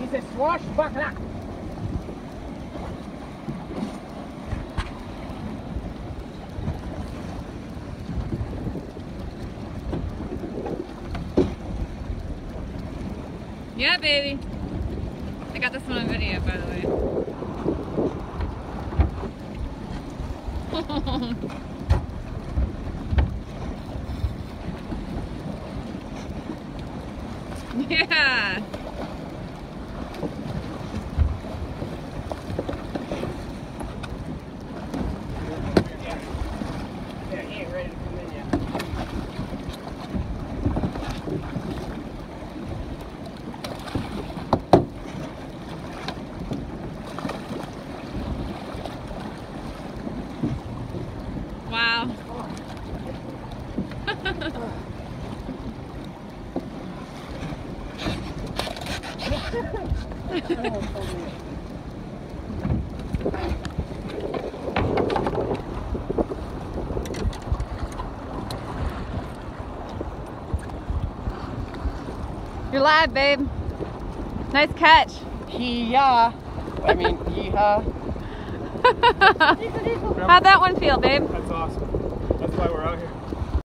He's a swashbuckler. Yeah, baby. I got this one on video, by the way. Yeah. Yeah, he ain't ready to come in yet. Wow. You're live, babe. Nice catch. Hee-yah. I mean, hee-haw. How'd that one feel, babe? That's awesome. That's why we're out here.